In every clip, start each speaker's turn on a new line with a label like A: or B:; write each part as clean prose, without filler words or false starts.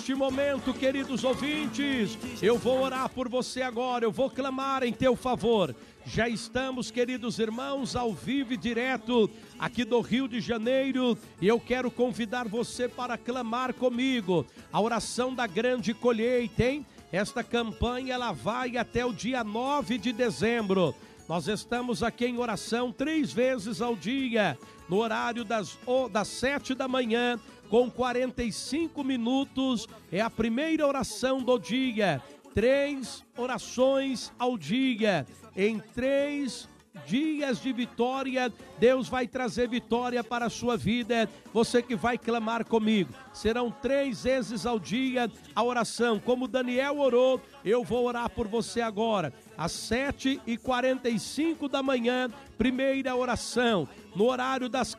A: neste momento, queridos ouvintes, eu vou orar por você agora, eu vou clamar em teu favor. Já estamos, queridos irmãos, ao vivo e direto aqui do Rio de Janeiro, e eu quero convidar você para clamar comigo a oração da grande colheita, hein? Esta campanha ela vai até o dia 9 de dezembro. Nós estamos aqui em oração 3 vezes ao dia, no horário das 7 da manhã, com 45 minutos, é a primeira oração do dia. 3 orações ao dia, em 3 dias de vitória, Deus vai trazer vitória para a sua vida. Você que vai clamar comigo, serão 3 vezes ao dia a oração, como Daniel orou, eu vou orar por você agora, às 7h45 da manhã, primeira oração, no horário das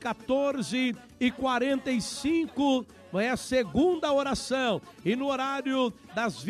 A: 14h45, é a segunda oração, e no horário das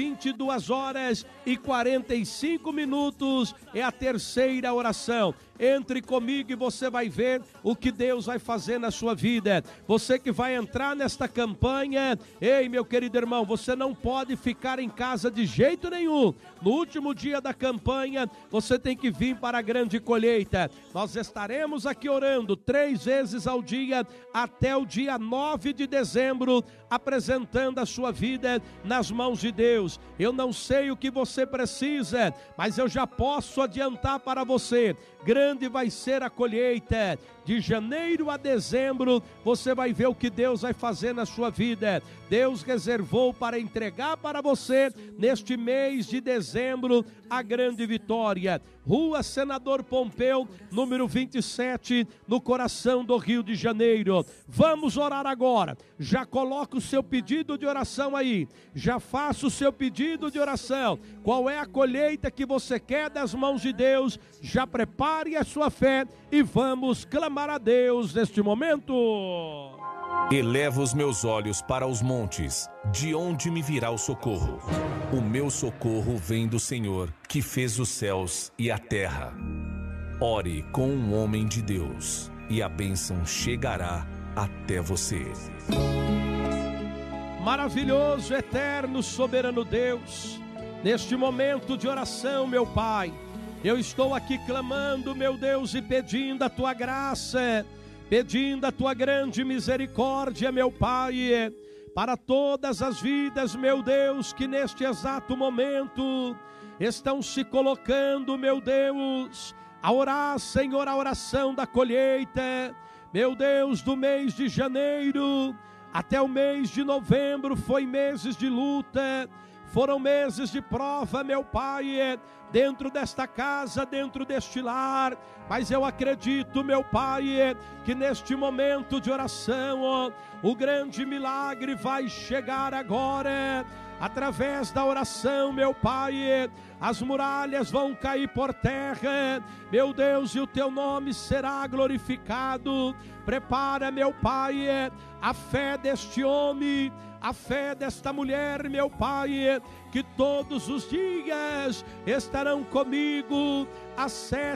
A: 22h45 é a terceira oração. Entre comigo e você vai ver o que Deus vai fazer na sua vida. Você que vai entrar nesta campanha, ei, meu querido irmão, você não pode ficar em casa de jeito nenhum. No último dia da campanha, você tem que vir para a grande colheita. Nós estaremos aqui orando 3 vezes ao dia até o dia 9 de dezembro, apresentando a sua vida nas mãos de Deus. Eu não sei o que você precisa, mas eu já posso adiantar para você, grande vai ser a colheita. De janeiro a dezembro, você vai ver o que Deus vai fazer na sua vida. Deus reservou para entregar para você, neste mês de dezembro, a grande vitória. Rua Senador Pompeu, número 27, no coração do Rio de Janeiro. Vamos orar agora. Já coloca o seu pedido de oração aí. Já faça o seu pedido de oração. Qual é a colheita que você quer das mãos de Deus? Já prepare a sua fé e vamos clamar a Deus neste momento.
B: Elevo os meus olhos para os montes, de onde me virá o socorro? O meu socorro vem do Senhor, que fez os céus e a terra. Ore com um homem de Deus, e a bênção chegará até você.
A: Maravilhoso, eterno, soberano Deus, neste momento de oração, meu Pai, eu estou aqui clamando, meu Deus, e pedindo a Tua graça, pedindo a Tua grande misericórdia, meu Pai, para todas as vidas, meu Deus, que neste exato momento estão se colocando, meu Deus, a orar, Senhor, a oração da colheita. Meu Deus, do mês de janeiro até o mês de novembro foi meses de luta, foram meses de prova, meu Pai, dentro desta casa, dentro deste lar, mas eu acredito, meu Pai, que neste momento de oração, ó, o grande milagre vai chegar agora. Através da oração, meu Pai, as muralhas vão cair por terra, meu Deus, e o Teu nome será glorificado. Prepara, meu Pai, a fé deste homem, a fé desta mulher, meu Pai, que todos os dias estarão comigo às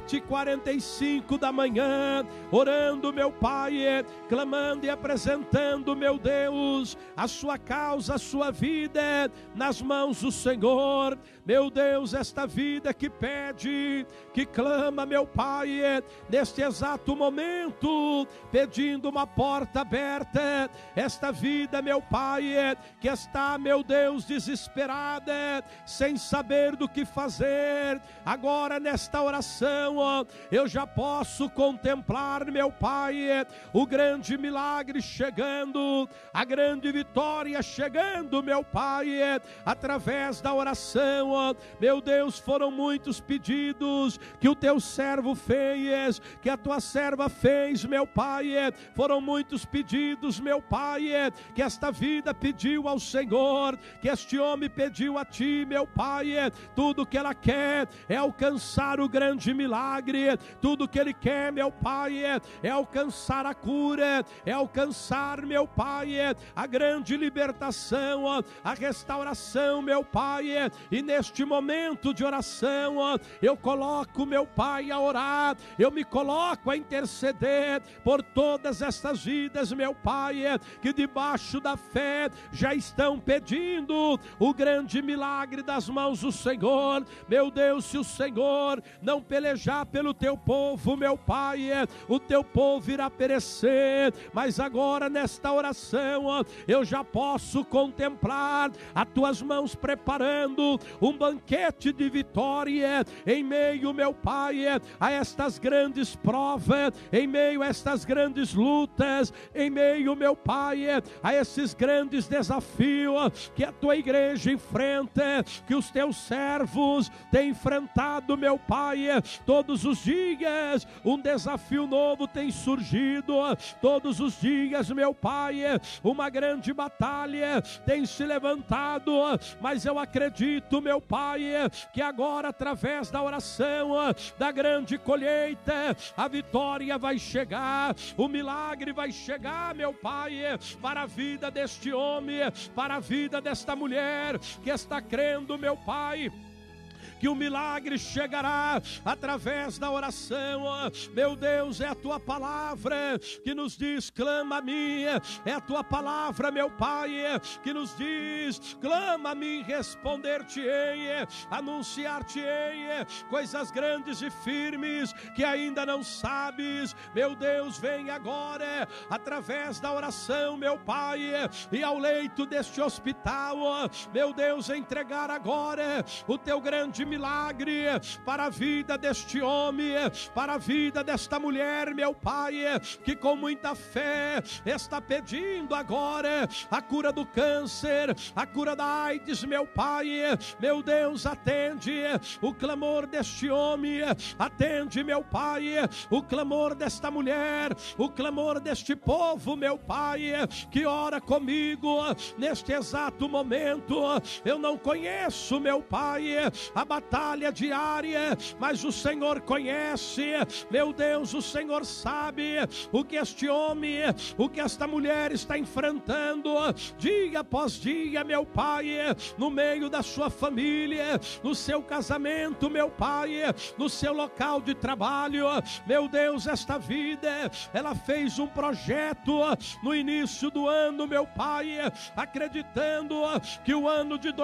A: 7h45 da manhã, orando, meu Pai, clamando e apresentando, meu Deus, a sua causa, a sua vida nas mãos do Senhor. Meu Deus, esta vida que pede, que clama, meu Pai, neste exato momento, pedindo uma porta aberta, esta vida, meu Pai, que está, meu Deus, desesperada, sem saber do que fazer, agora nesta oração, ó, eu já posso contemplar, meu Pai, o grande milagre chegando, a grande vitória chegando, meu Pai, através da oração, ó, meu Deus, foram muitos pedidos que o Teu servo fez, que a Tua serva fez, meu Pai, foram muitos pedidos, meu Pai, que esta vida pediu ao Senhor, que este homem pediu a Ti, meu Pai, tudo que ela quer é alcançar o grande milagre, tudo que Ele quer, meu Pai, é alcançar a cura, é alcançar, meu Pai, a grande libertação, a restauração, meu Pai. E neste momento de oração, eu coloco, meu Pai, a orar, eu me coloco a interceder por todas estas vidas, meu Pai, que debaixo da fé já estão pedindo o grande milagre das mãos do Senhor. Meu Deus, se o Senhor não pelejar pelo teu povo, meu Pai, o teu povo irá perecer. Mas agora nesta oração eu já posso contemplar as tuas mãos preparando um banquete de vitória em meio, meu Pai, a estas grandes provas, em meio a estas grandes lutas, em meio, meu Pai, a esses grandes desafios que a tua igreja enfrenta, que os teus servos têm enfrentado, meu Pai. Todos os dias um desafio novo tem surgido, todos os dias, meu Pai, uma grande batalha tem se levantado, mas eu acredito, meu Pai, que agora através da oração, da grande colheita, a vitória vai chegar, o milagre vai chegar, meu Pai, para a vida deste homem, para a vida desta mulher que está crendo, meu Pai, que o milagre chegará através da oração. Meu Deus, é a tua palavra que nos diz: clama a mim. É a tua palavra, meu Pai, que nos diz: clama a mim, responder-te-ei, anunciar-te-ei coisas grandes e firmes que ainda não sabes. Meu Deus, vem agora através da oração, meu Pai, e ao leito deste hospital, meu Deus, entregar agora o teu grande milagre para a vida deste homem, para a vida desta mulher, meu Pai, que com muita fé está pedindo agora a cura do câncer, a cura da AIDS, meu Pai. Meu Deus, atende o clamor deste homem, atende, meu Pai, o clamor desta mulher, o clamor deste povo, meu Pai, que ora comigo neste exato momento. Eu não conheço, meu Pai, a batalha diária, mas o Senhor conhece. Meu Deus, o Senhor sabe o que este homem, o que esta mulher está enfrentando dia após dia, meu Pai, no meio da sua família, no seu casamento, meu Pai, no seu local de trabalho. Meu Deus, esta vida, ela fez um projeto no início do ano, meu Pai, acreditando que o ano de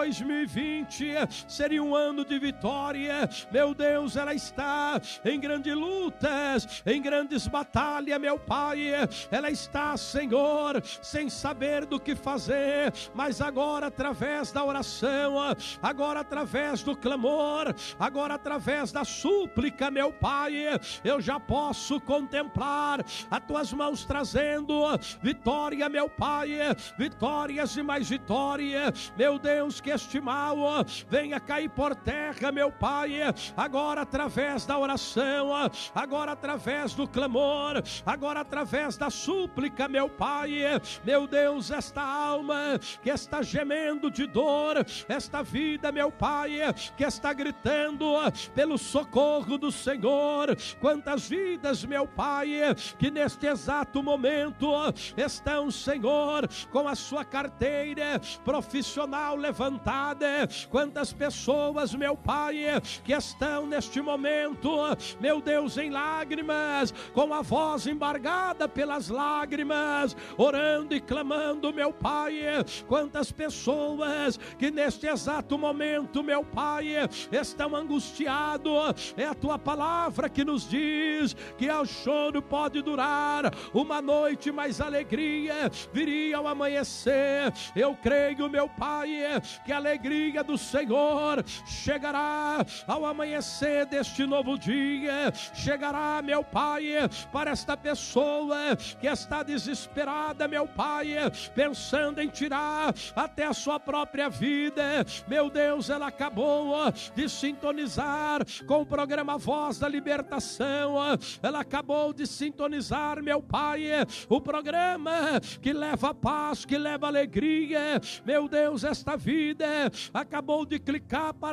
A: 2020 seria um ano de vitória. Meu Deus, ela está em grandes lutas, em grandes batalhas, meu Pai. Ela está, Senhor, sem saber do que fazer, mas agora através da oração, agora através do clamor, agora através da súplica, meu Pai, eu já posso contemplar as tuas mãos trazendo vitória, meu Pai, vitórias e mais vitórias. Meu Deus, que este mal venha cair por terra, meu Pai, agora através da oração, agora através do clamor, agora através da súplica, meu Pai. Meu Deus, esta alma que está gemendo de dor, esta vida, meu Pai, que está gritando pelo socorro do Senhor. Quantas vidas, meu Pai, que neste exato momento estão, Senhor, com a sua carteira profissional levantada. Quantas pessoas, meu Pai, que estão neste momento, meu Deus, em lágrimas, com a voz embargada pelas lágrimas, orando e clamando, meu Pai. Quantas pessoas que neste exato momento, meu Pai, estão angustiados. É a tua palavra que nos diz que ao choro pode durar uma noite, mas a alegria viria ao amanhecer. Eu creio, meu Pai, que a alegria do Senhor chegará ao amanhecer deste novo dia. Chegará, meu Pai, para esta pessoa que está desesperada, meu Pai, pensando em tirar até a sua própria vida. Meu Deus, ela acabou de sintonizar com o programa Voz da Libertação. Ela acabou de sintonizar, meu Pai, o programa que leva paz, que leva alegria. Meu Deus, esta vida acabou de clicar para poder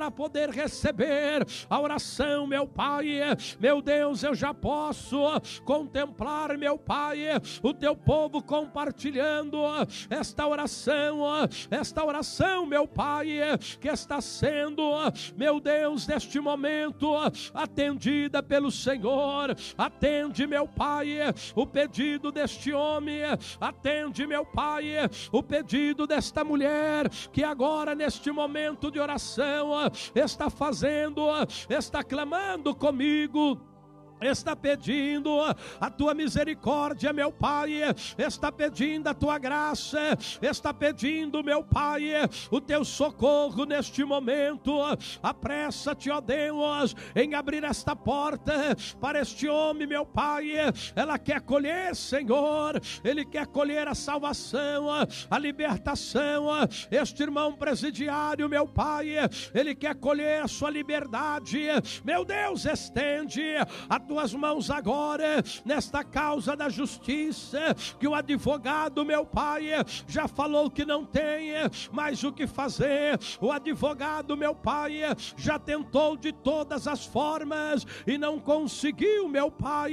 A: poder receber a oração, meu Pai. Meu Deus, eu já posso contemplar, meu Pai, o teu povo compartilhando esta oração, meu Pai, que está sendo, meu Deus, neste momento, atendida pelo Senhor. Atende, meu Pai, o pedido deste homem, atende, meu Pai, o pedido desta mulher, que agora neste momento de oração está clamando comigo, está pedindo a tua misericórdia, meu Pai, está pedindo a tua graça, está pedindo, meu Pai, o teu socorro neste momento. Apressa-te, ó Deus, em abrir esta porta para este homem, meu Pai. Ela quer colher, Senhor, ele quer colher a salvação, a libertação. Este irmão presidiário, meu Pai, ele quer colher a sua liberdade. Meu Deus, estende a tuas mãos agora nesta causa da justiça, que o advogado, meu Pai, já falou que não tem mais o que fazer. O advogado, meu Pai, já tentou de todas as formas e não conseguiu, meu Pai,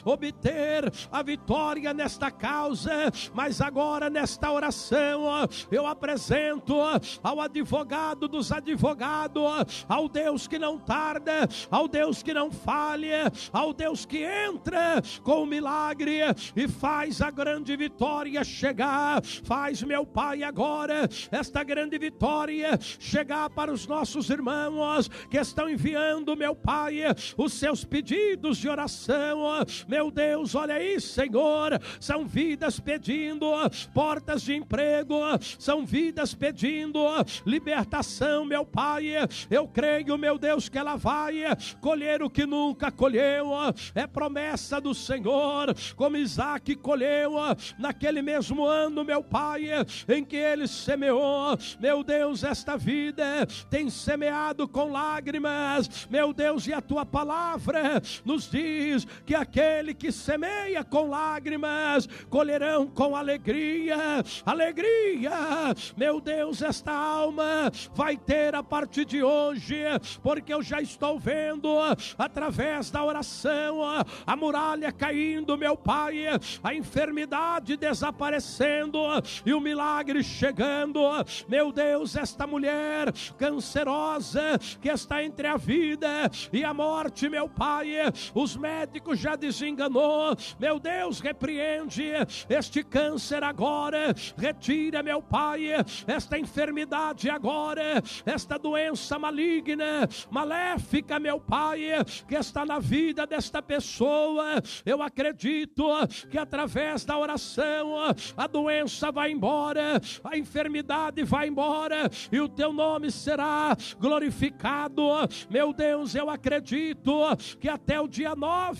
A: obter a vitória nesta causa, mas agora nesta oração eu apresento ao advogado dos advogados, ao Deus que não tarda, ao Deus que não falha, ao Deus que entra com o milagre e faz a grande vitória chegar. Faz, meu Pai, agora esta grande vitória chegar para os nossos irmãos que estão enviando, meu Pai, os seus pedidos de oração. Meu Deus, olha aí, Senhor, são vidas pedindo portas de emprego, são vidas pedindo libertação, meu Pai. Eu creio, meu Deus, que ela vai colher o que nunca colheu. É promessa do Senhor, como Isaac colheu naquele mesmo ano, meu Pai, em que ele semeou. Meu Deus, esta vida tem semeado com lágrimas, meu Deus, e a tua palavra nos diz que aquele que semeia com lágrimas colherão com alegria. Alegria, meu Deus, esta alma vai ter a partir de hoje, porque eu já estou vendo através da oração a muralha caindo, meu Pai, a enfermidade desaparecendo e o milagre chegando. Meu Deus, esta mulher cancerosa que está entre a vida e a morte, meu Pai, os médicos já desenganou. Meu Deus, repreende este câncer agora, retira, meu Pai, esta enfermidade agora, esta doença maligna, maléfica, meu Pai, que está na vida desta pessoa. Eu acredito que através da oração a doença vai embora, a enfermidade vai embora e o teu nome será glorificado. Meu Deus, eu acredito que até o dia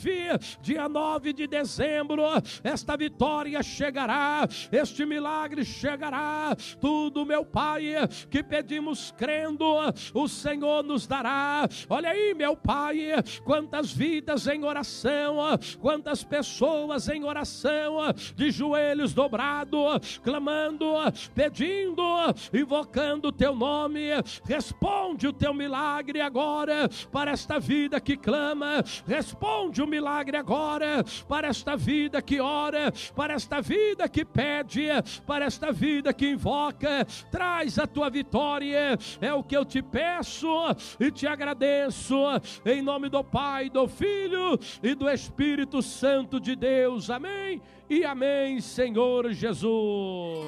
A: 9 de dezembro, esta vitória chegará, este milagre chegará. Tudo, meu Pai, que pedimos crendo, o Senhor nos dará. Olha aí, meu Pai, quantas vidas em oração, quantas pessoas em oração, de joelhos dobrados, clamando, pedindo, invocando o teu nome. Responde o teu milagre agora para esta vida que clama. Responde o milagre agora para esta vida que ora, para esta vida que pede, para esta vida que invoca. Traz a tua vitória, é o que eu te peço e te agradeço, em nome do Pai, do Filho e do Espírito Santo de Deus. Amém e amém, Senhor Jesus.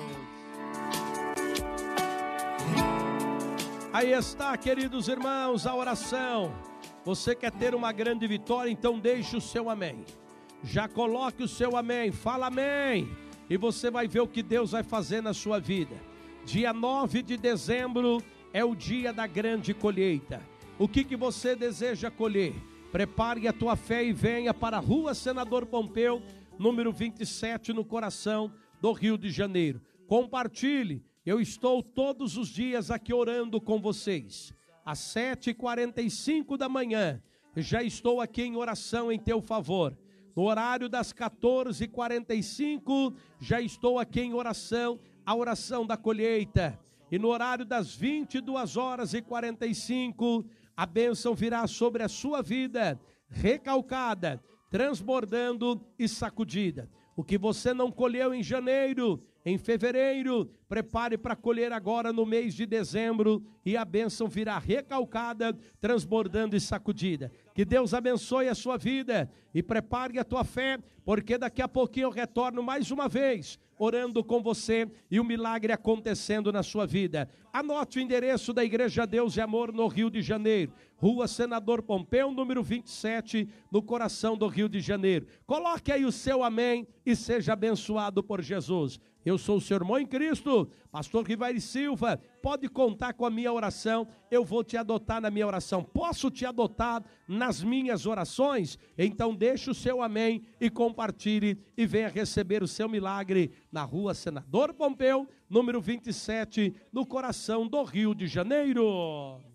A: Aí está, queridos irmãos, a oração. Você quer ter uma grande vitória? Então deixe o seu amém. Já coloque o seu amém, fala amém, e você vai ver o que Deus vai fazer na sua vida. Dia 9 de dezembro é o dia da grande colheita. O que você deseja colher? Prepare a tua fé e venha para a Rua Senador Pompeu, número 27, no coração do Rio de Janeiro. Compartilhe, eu estou todos os dias aqui orando com vocês. Às 7h45 da manhã, já estou aqui em oração em teu favor. No horário das 14h45, já estou aqui em oração, a oração da colheita. E no horário das 22h45, a bênção virá sobre a sua vida, recalcada, transbordando e sacudida. O que você não colheu em janeiro, em fevereiro, prepare para colher agora no mês de dezembro, e a bênção virá recalcada, transbordando e sacudida. Que Deus abençoe a sua vida e prepare a tua fé, porque daqui a pouquinho eu retorno mais uma vez, orando com você e o milagre acontecendo na sua vida. Anote o endereço da Igreja Deus e Amor no Rio de Janeiro, Rua Senador Pompeu, número 27, no coração do Rio de Janeiro. Coloque aí o seu amém e seja abençoado por Jesus. Eu sou o seu irmão em Cristo, pastor Rivaire Silva. Pode contar com a minha oração, eu vou te adotar na minha oração. Posso te adotar nas minhas orações? Então deixe o seu amém e compartilhe e venha receber o seu milagre na Rua Senador Pompeu, número 27, no coração do Rio de Janeiro.